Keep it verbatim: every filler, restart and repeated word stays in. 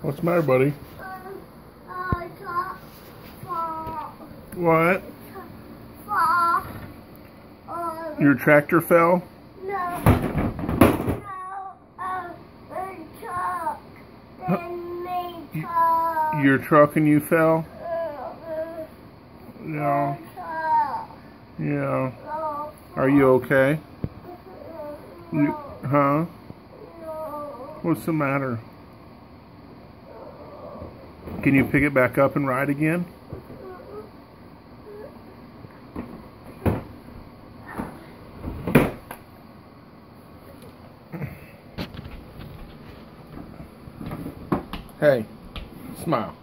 What's the matter, buddy? Um, uh, top, fall, What? fall, um, Your tractor fell? no, no, um, the truck, then me truck, Your truck and you fell? uh, Yeah. truck, Yeah. no, Are you okay? You, no, huh? no, What's the matter? Can you pick it back up and ride again? Hey, smile.